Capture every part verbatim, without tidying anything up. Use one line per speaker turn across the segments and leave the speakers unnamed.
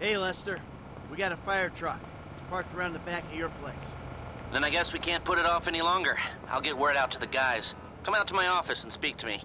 Hey, Lester. We got a fire truck. It's parked around the back of your place.
Then I guess we can't put it off any longer. I'll get word out to the guys. Come out to my office and speak to me.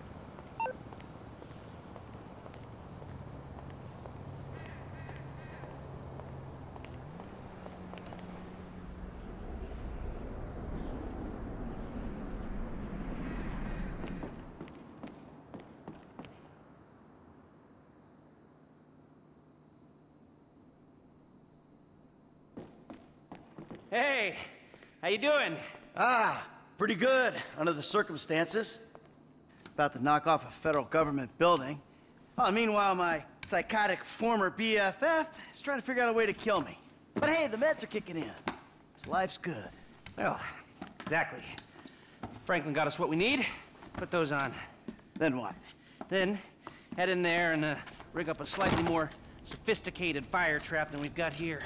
Hey, how you doing?
Ah, pretty good, under the circumstances. About to knock off a federal government building. Oh, meanwhile, my psychotic former B F F is trying to figure out a way to kill me. But hey, the meds are kicking in, so life's good.
Well, exactly. Franklin got us what we need. Put those on.
Then what?
Then, head in there and uh, rig up a slightly more sophisticated fire trap than we've got here.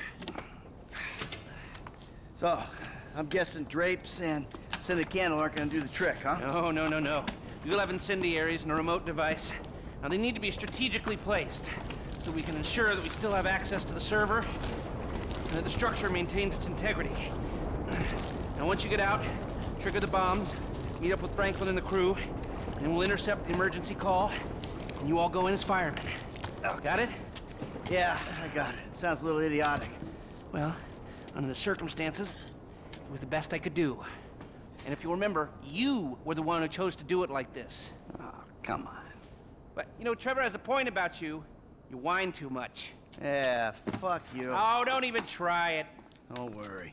So, I'm guessing drapes and scented candle aren't gonna do the trick, huh?
No, no, no, no. We'll have incendiaries and a remote device. Now, they need to be strategically placed so we can ensure that we still have access to the server and that the structure maintains its integrity. Now, once you get out, trigger the bombs, meet up with Franklin and the crew, and then we'll intercept the emergency call, and you all go in as firemen. Oh, got it?
Yeah, I got it. It sounds a little idiotic.
Well, under the circumstances, it was the best I could do. And if you remember, you were the one who chose to do it like this.
Oh, come on.
But, you know, Trevor has a point about you. You whine too much.
Yeah, fuck you.
Oh, don't even try it.
Don't worry.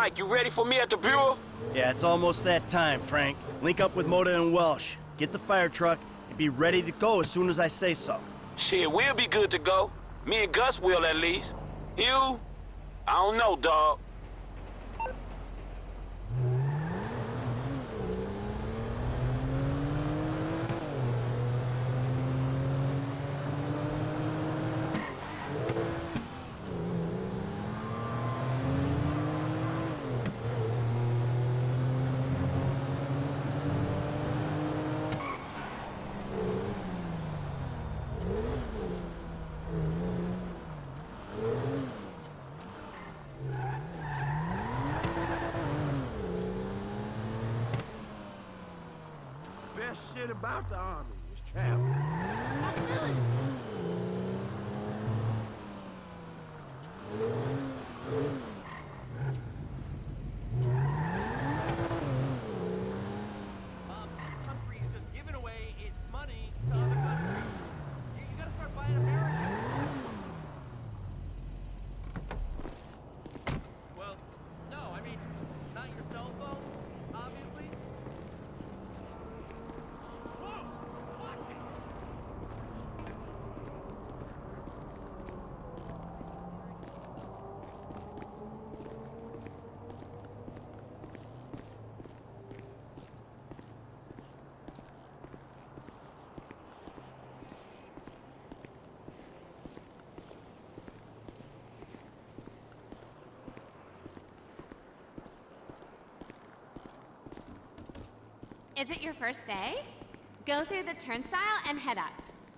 Mike, you ready for me at the Bureau?
Yeah, it's almost that time, Frank. Link up with Moda and Welsh. Get the fire truck and be ready to go as soon as I say so.
Shit, we'll be good to go. Me and Gus will, at least. You? I don't know, dawg.
Best shit about the Army is travel.
Um, this country is just giving away its money to other countries. You, you gotta start buying American. Well, no, I mean, not your cell phone, obviously. Whoa! Watch it!
Is it your first day? Go through the turnstile and head up.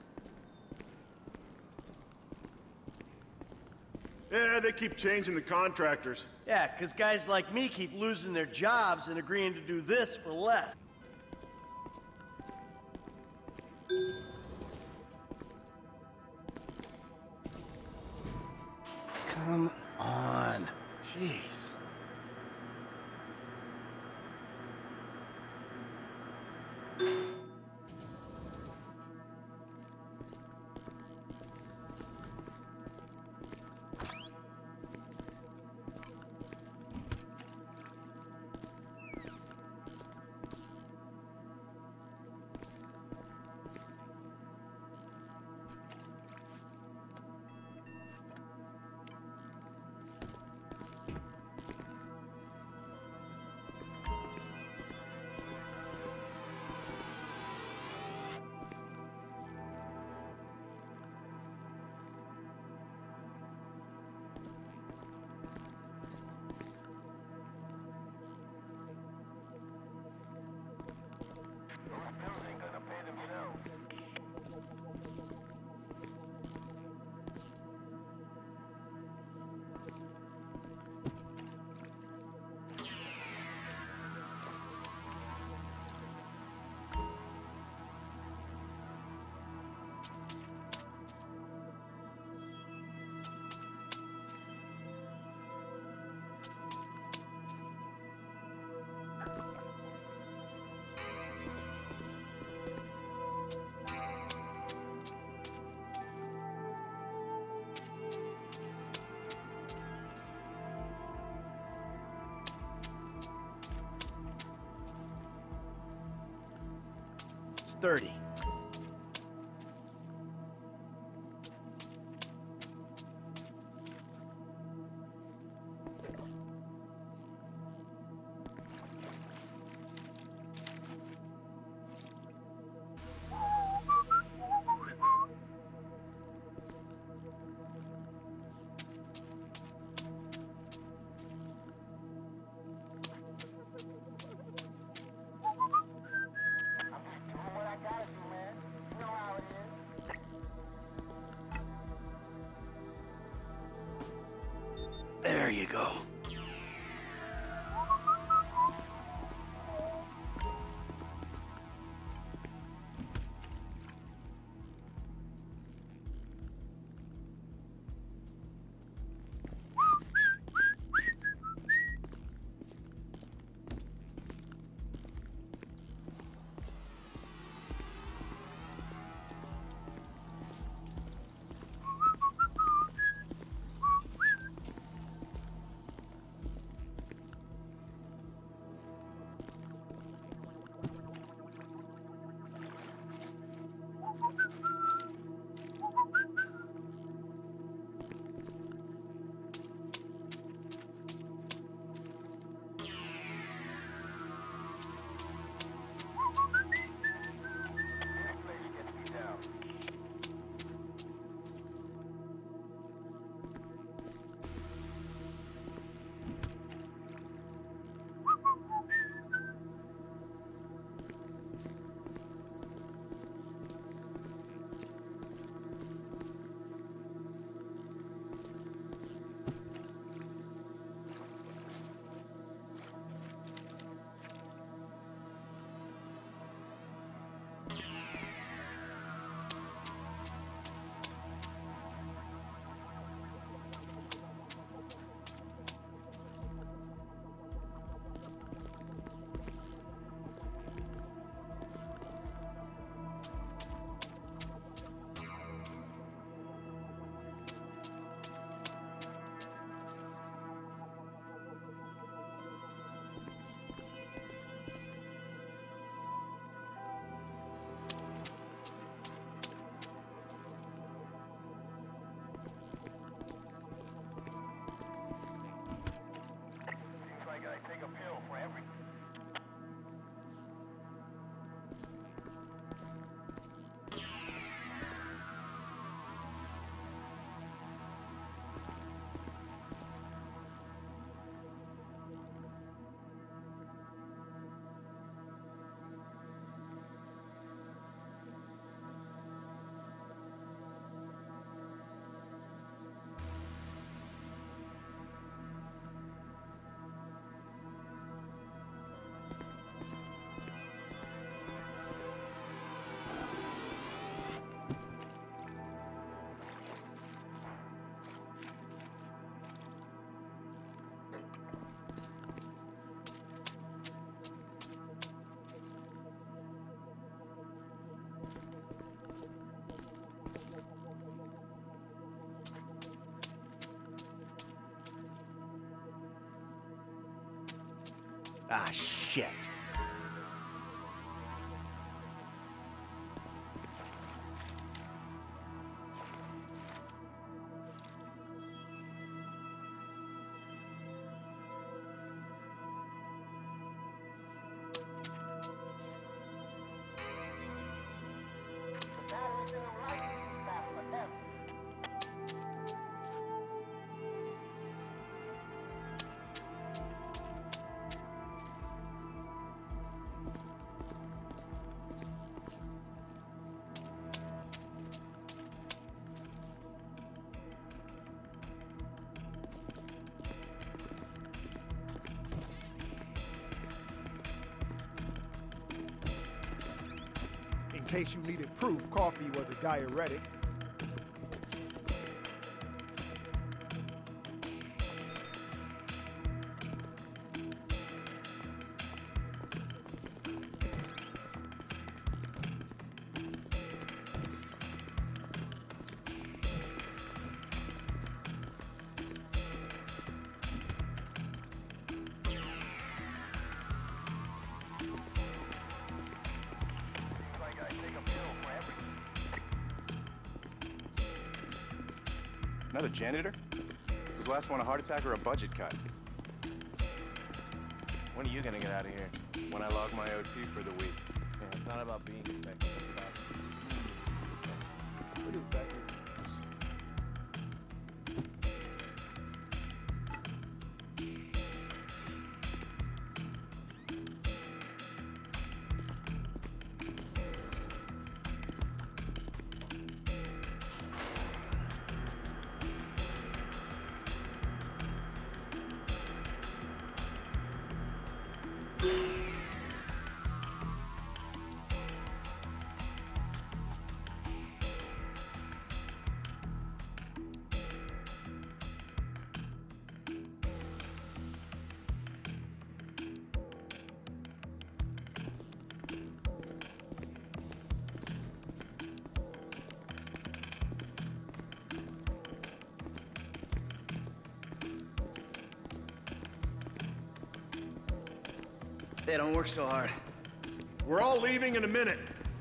Yeah, they keep changing the contractors.
Yeah, because guys like me keep losing their jobs and agreeing to do this for less. Come on. Jeez. It's thirty. There you go. Ah, shit.
In case you needed proof, coffee was a diuretic.
Another janitor? Was the last one a heart attack or a budget cut? When are you gonna get out of here? When I log my O T for the week.
Yeah, it's not about being effective, it's about... What is Becker?
Hey, don't work so hard.
We're all leaving in a minute.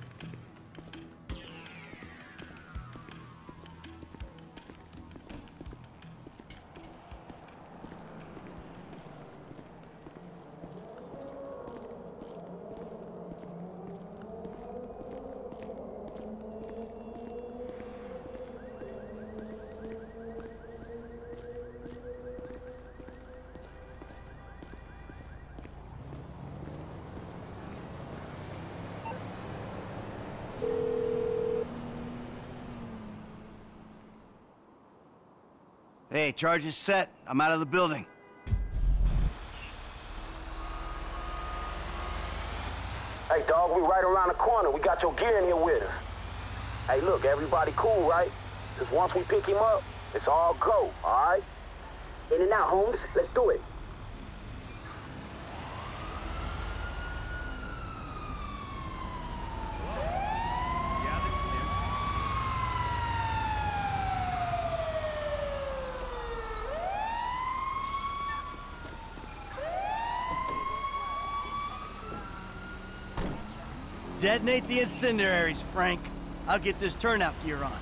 Hey, charge is set. I'm out of the building.
Hey, dog, we right around the corner. We got your gear in here with us. Hey, look, everybody cool, right? Because once we pick him up, it's all go, all right? In and out, Holmes. Let's do it.
Detonate the incendiaries, Frank. I'll get this turnout gear on.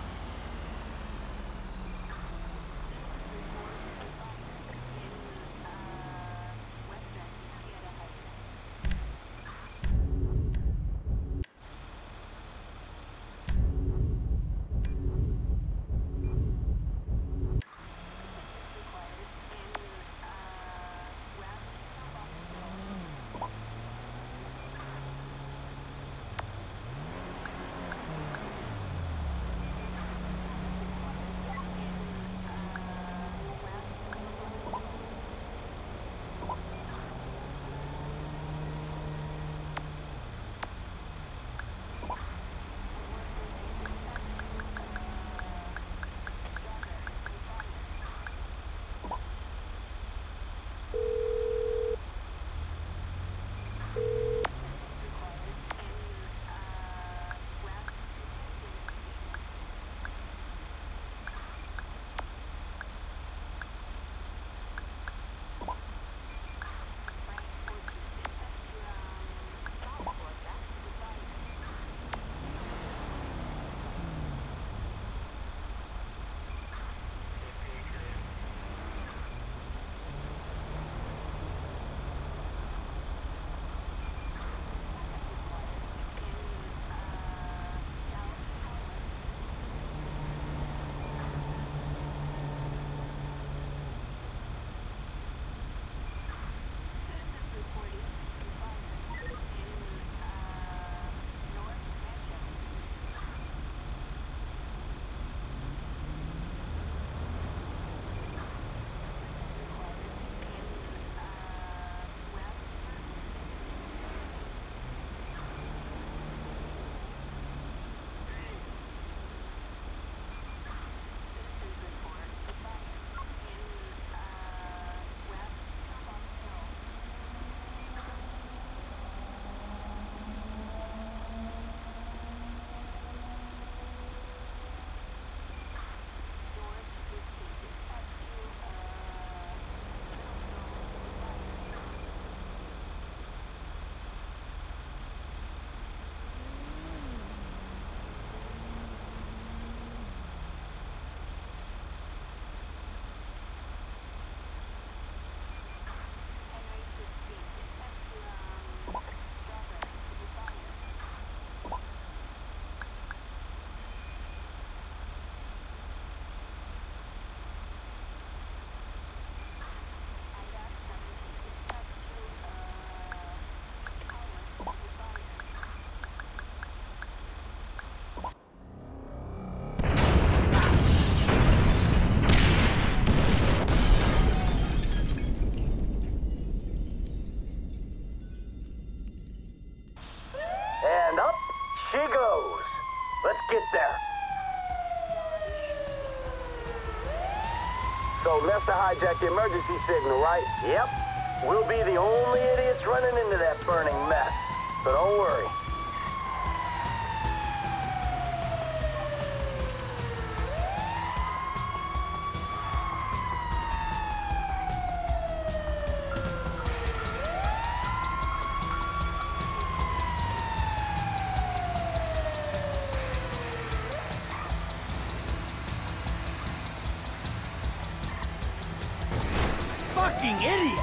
them, that's to hijack the emergency signal, right? Yep. We'll be the only idiots running into that burning mess. So don't worry.
Fucking idiot!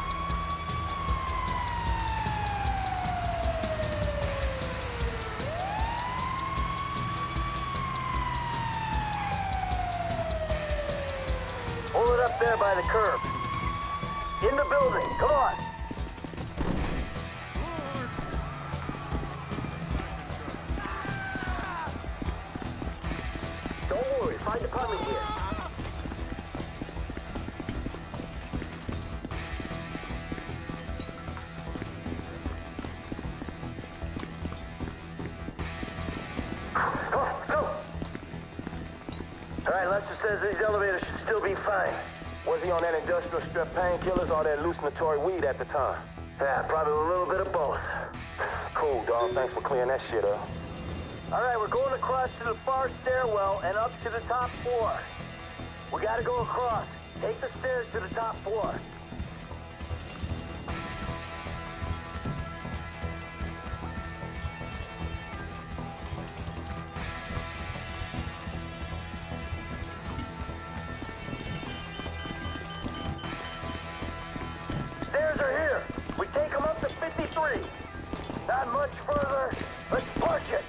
Hold it up there by the curb. In the building, come on. Don't worry, find department here. Lester says these elevators should still be fine. Was he on that industrial strip painkillers or that hallucinatory weed at the time? Yeah, probably a little bit of both. Cool, dog. Thanks for clearing that shit up. All right, we're going across to the far stairwell and up to the top floor. We gotta go across. Take the stairs to the top floor. Not much further. Let's march it.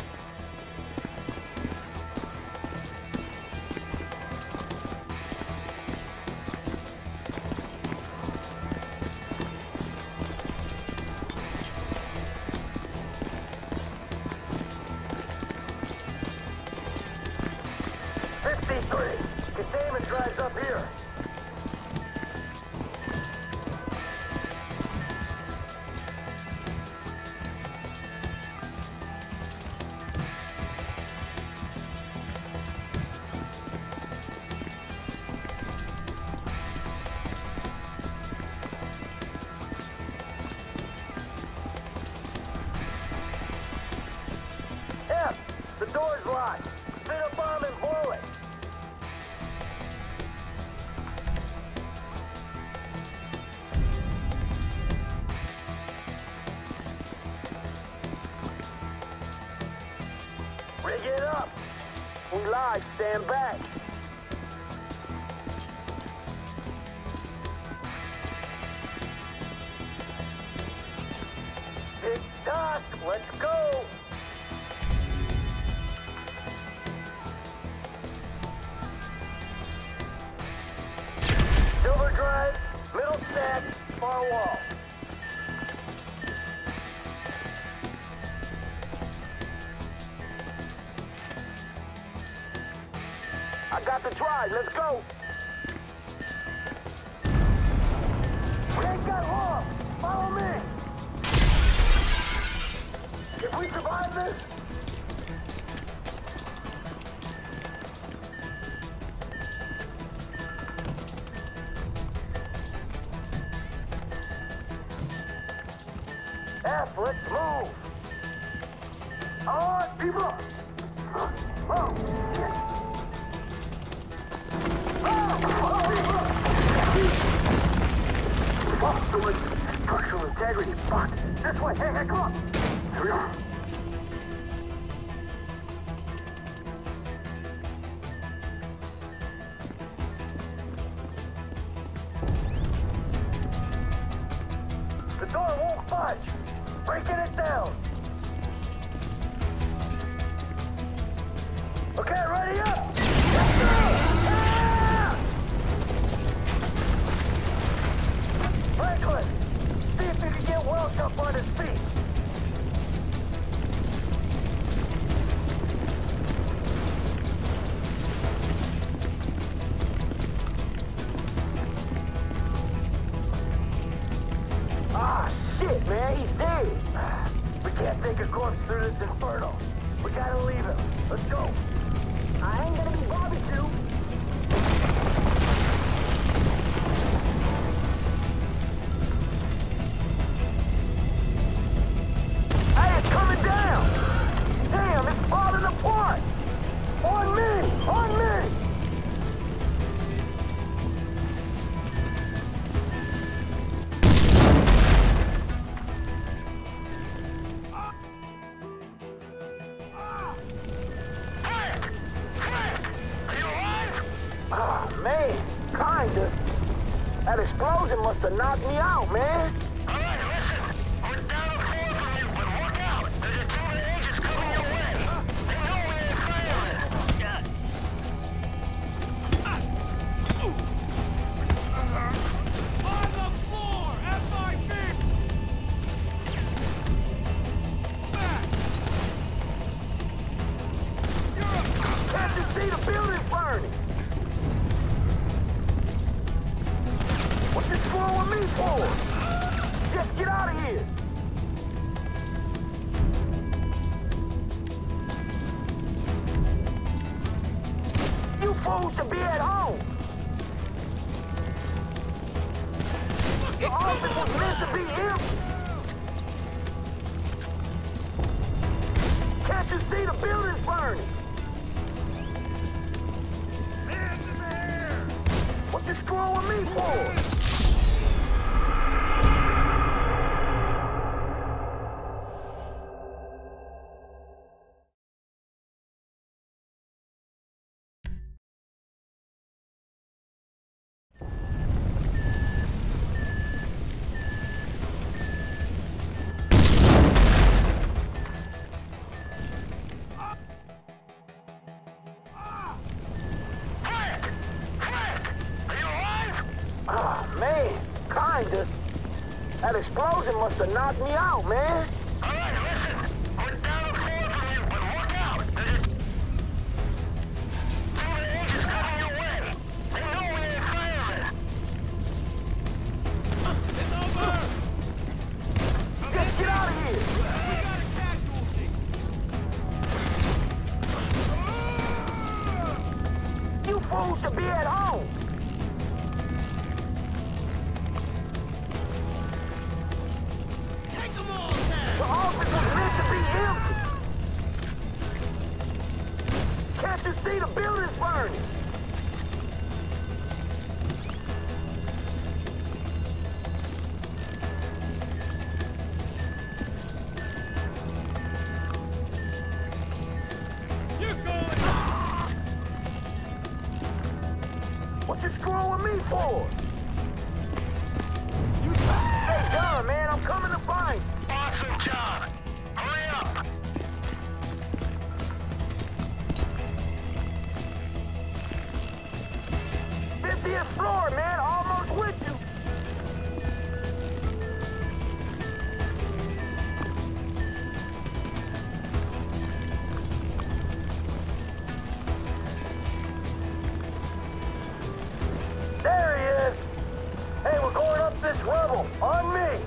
fifty-three. Containment drives up here. The door's locked. Fit a bomb and blow it. Rig it up. We live, stand back. Tick tock, let's go. Silver drive, middle stack, far wall. I got the drive, let's go. We ain't got long, follow me. If we survive this, F, let's move! All right, people! Oh, oh, shit! Oh, oh, oh. Fuck, the way structural integrity, fuck! This way, hey, hey, come on! Here we are. The door won't budge! Breaking it down! Okay, ready up! Let's go! Ah! Franklin, see if you can get Welch up on his feet. Ah, shit, man, he's dead. We can't take a corpse through this inferno. We gotta leave him. Let's go. I ain't gonna be bothered to. explosion must have knocked me out, man.
All right, listen. We're down the floor from you, but look out. There's a team of agents coming your way. They know we ain't failing.
On the floor! F I B! Back!
Can't you see the building burning? What you screwing with me for? Just get out of here. You fools should be at home. The office was meant to be empty. Can't you see the building's burning?
Hands in the air!
What you screwing with me for? That explosion must have knocked me out, man.
All right, listen. We're down the floor from you, but look out. There's a team of agents coming your way. They know we ain't failing.
It's over!
Just get out of here.
We got a casualty!
You fools should be at home. The office was meant to be empty. Can't you see the building's burning?
You're going!
What you screwing with me for? You... Hey, John, man, I'm coming to find you.
Awesome job. Hurry up.
fiftieth floor, man. Almost with you. There he is. Hey, we're going up this level. On me.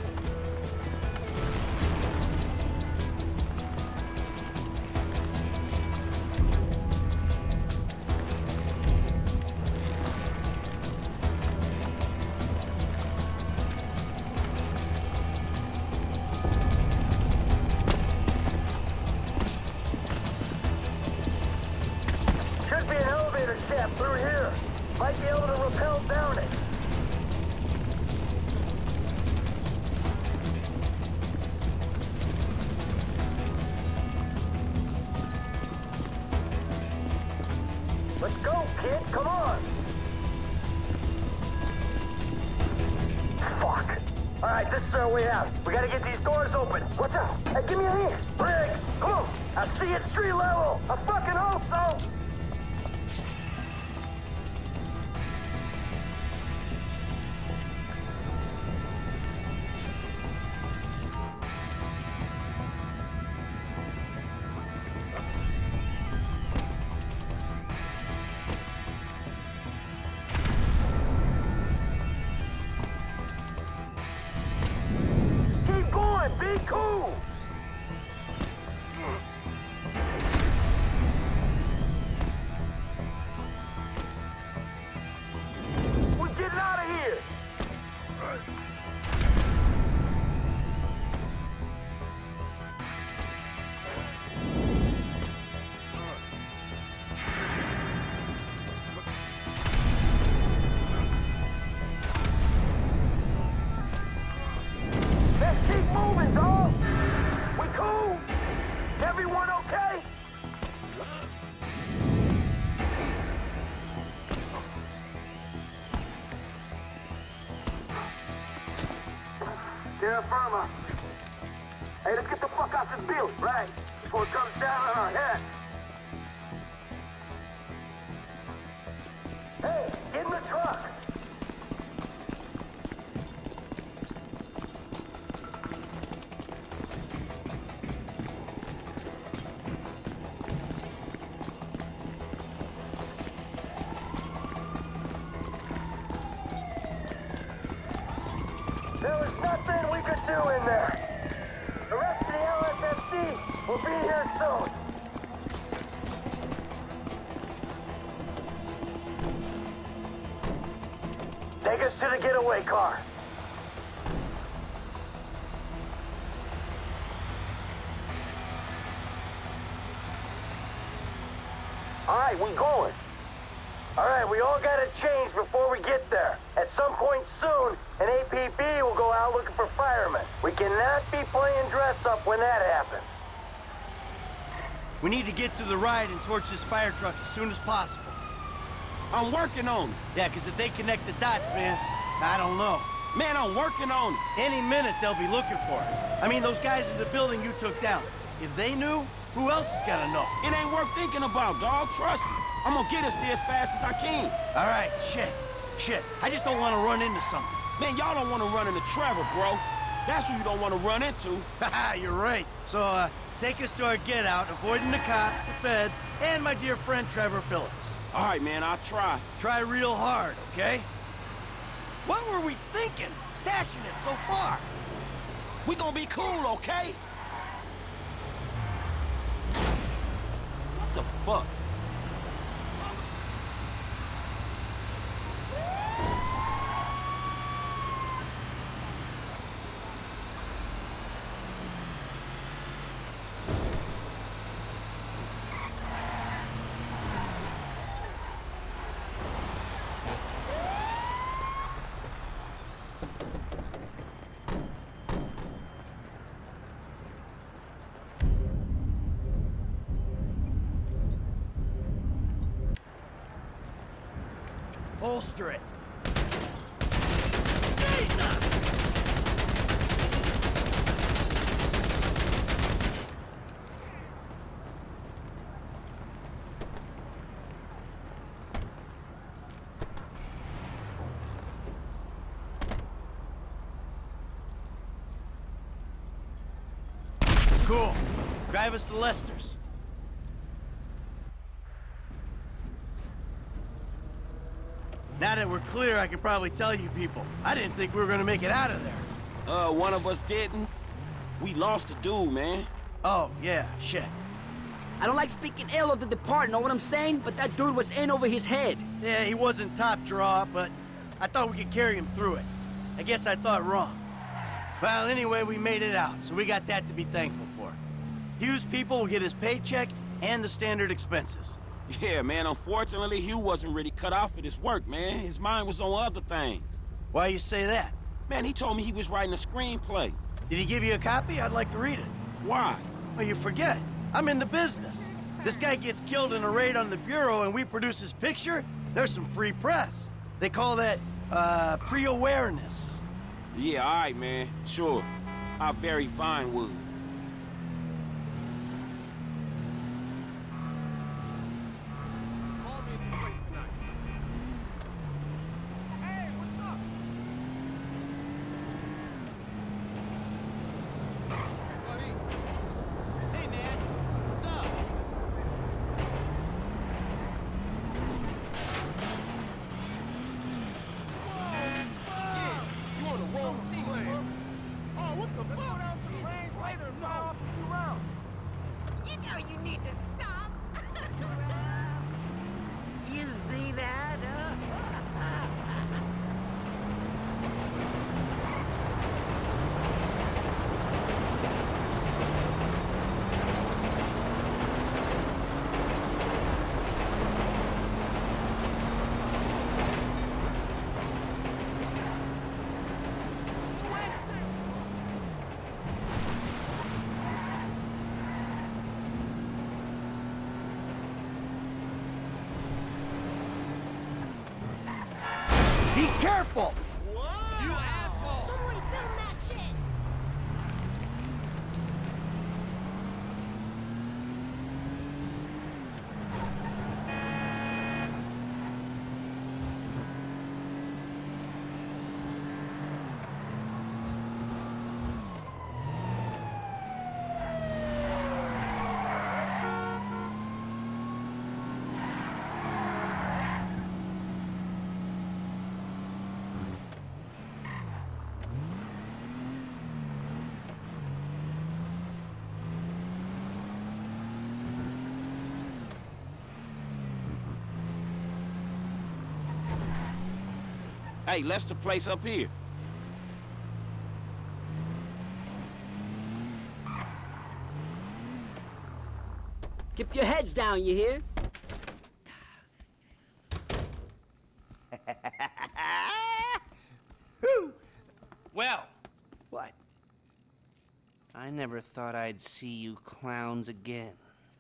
Should be an elevator shaft through here. Might be able to rappel down it. Let's go, kid. Come on. Fuck. All right, this is our way out. We gotta get these doors open. Watch out. Hey, give me a hand. Briggs, come on. I see it street level. I fucking hope so. Keep going. Be cool. terra firma. Hey, let's get the fuck out this building, right? Before it comes down on our head. Hey, get in the truck! There was nothing we could do in there. The rest of the L S S D will be here soon. Take us to the getaway car. All right, we going. All right, we all gotta change before we get there. At some point soon, an A P B will go out looking for firemen. We cannot be playing dress up when that happens.
We need to get to the ride and torch this fire truck as soon as possible.
I'm working on it.
Yeah, because if they connect the dots, man, I don't know.
Man, I'm working on it.
Any minute, they'll be looking for us. I mean, those guys in the building you took down, if they knew, who else is gonna know?
It ain't worth thinking about, dog. Trust me. I'm gonna get us there as fast as I can.
All right, shit, shit. I just don't want to run into something.
Man, y'all don't want to run into Trevor, bro. That's who you don't want to run into.
Haha, you're right. So, uh, take us to our get out, avoiding the cops, the feds, and my dear friend Trevor Phillips.
All right, man, I'll try.
Try real hard, okay? What were we thinking, stashing it so far?
We gonna be cool, okay? What the fuck?
Holster it. Cool. Drive us to Lester's. Now that we're clear, I can probably tell you people. I didn't think we were gonna make it out of there.
Uh, one of us didn't. We lost a dude, man.
Oh, yeah, shit.
I don't like speaking ill of the departed, know what I'm saying? But that dude was in over his head.
Yeah, he wasn't top draw, but I thought we could carry him through it. I guess I thought wrong. Well, anyway, we made it out, so we got that to be thankful for. Hugh's people will get his paycheck and the standard expenses.
Yeah, man, unfortunately, Hugh wasn't really cut out for this work, man. His mind was on other things.
Why you say that?
Man, he told me he was writing a screenplay.
Did he give you a copy? I'd like to read it.
Why?
Well, you forget. I'm in the business. This guy gets killed in a raid on the Bureau and we produce his picture, there's some free press. They call that, uh, pre-awareness.
Yeah, all right, man. Sure. I very fine would.
Be careful!
What? You asshole!
Someone film that shit!
Hey, let's the place up here.
Keep your heads down, you hear?
Well.
What?
I never thought I'd see you clowns again.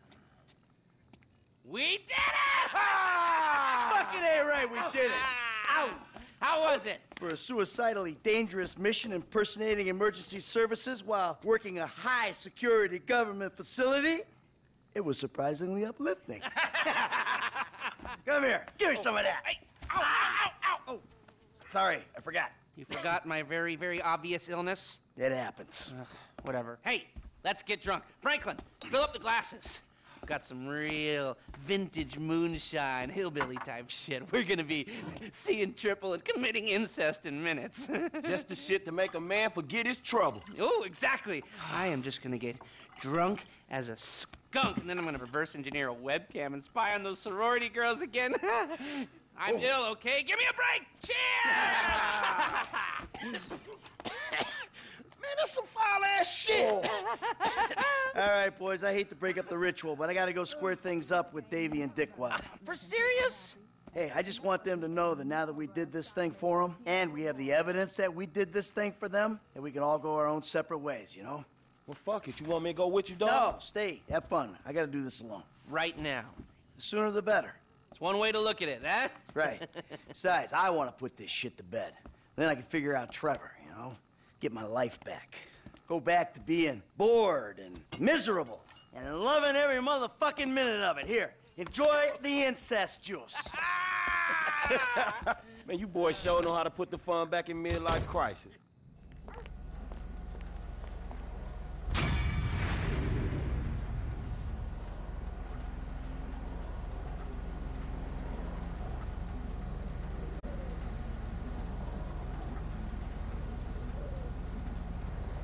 We did it!
Fucking A right, we did it!
Ow! How was it?
For a suicidally dangerous mission impersonating emergency services while working a high-security government facility, it was surprisingly uplifting. Come here, give me some of that.
Hey. Ow, ow, ow, ow!
Oh, sorry, I forgot.
You forgot my very, very obvious illness?
It happens.
Ugh, whatever. Hey, let's get drunk. Franklin, fill up the glasses. Got some real vintage moonshine, hillbilly type shit. We're gonna be seeing triple and committing incest in minutes.
Just the shit to make a man forget his trouble.
Oh, exactly. I am just gonna get drunk as a skunk, and then I'm gonna reverse engineer a webcam and spy on those sorority girls again. I'm oh. ill, okay? Give me a break! Cheers!
Man, that's some foul-ass shit.
Oh. All right, boys, I hate to break up the ritual, but I gotta go square things up with Davy and Dickwad.
For serious?
Hey, I just want them to know that now that we did this thing for them, and we have the evidence that we did this thing for them, that we can all go our own separate ways, you know?
Well, fuck it. You want me to go with you, dog?
No, stay. Have fun. I gotta do this alone.
Right now.
The sooner the better.
It's one way to look at it, huh?
Right. Besides, I want to put this shit to bed. Then I can figure out Trevor, you know? Get my life back. Go back to being bored and miserable and loving every motherfucking minute of it. Here, enjoy the incest juice.
Man, you boys sure know how to put the fun back in midlife crisis.